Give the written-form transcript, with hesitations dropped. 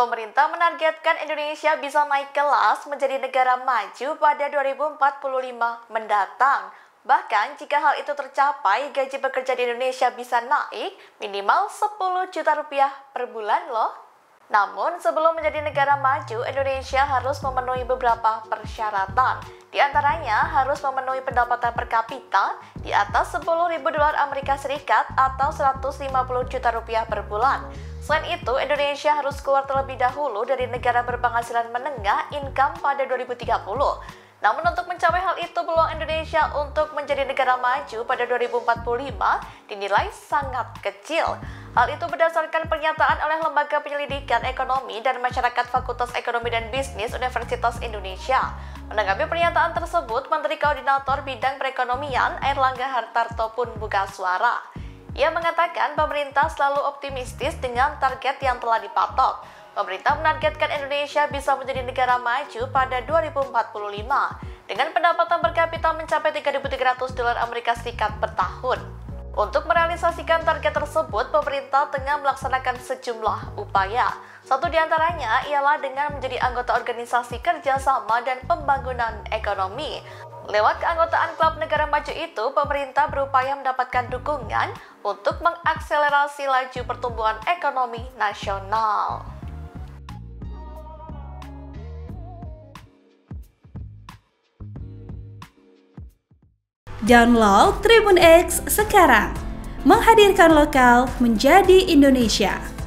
Pemerintah menargetkan Indonesia bisa naik kelas menjadi negara maju pada 2045 mendatang. Bahkan jika hal itu tercapai, gaji pekerja di Indonesia bisa naik minimal 10 juta rupiah per bulan loh. Namun sebelum menjadi negara maju, Indonesia harus memenuhi beberapa persyaratan. Di antaranya harus memenuhi pendapatan per kapita di atas 10.000 dolar Amerika Serikat atau 150 juta rupiah per bulan. Selain itu, Indonesia harus keluar terlebih dahulu dari negara berpenghasilan menengah income pada 2030. Namun untuk mencapai hal itu, peluang Indonesia untuk menjadi negara maju pada 2045 dinilai sangat kecil. Hal itu berdasarkan pernyataan oleh Lembaga Penyelidikan Ekonomi dan Masyarakat Fakultas Ekonomi dan Bisnis Universitas Indonesia. Menanggapi pernyataan tersebut, Menteri Koordinator Bidang Perekonomian Airlangga Hartarto pun buka suara. Ia mengatakan pemerintah selalu optimistis dengan target yang telah dipatok. Pemerintah menargetkan Indonesia bisa menjadi negara maju pada 2045 dengan pendapatan per kapita mencapai 3.300 dolar Amerika Serikat per tahun. Untuk merealisasikan target tersebut, pemerintah tengah melaksanakan sejumlah upaya. Satu di antaranya ialah dengan menjadi anggota Organisasi Kerjasama dan Pembangunan Ekonomi. Lewat keanggotaan klub negara maju itu, pemerintah berupaya mendapatkan dukungan untuk mengakselerasi laju pertumbuhan ekonomi nasional. Download Tribun X sekarang, menghadirkan lokal menjadi Indonesia.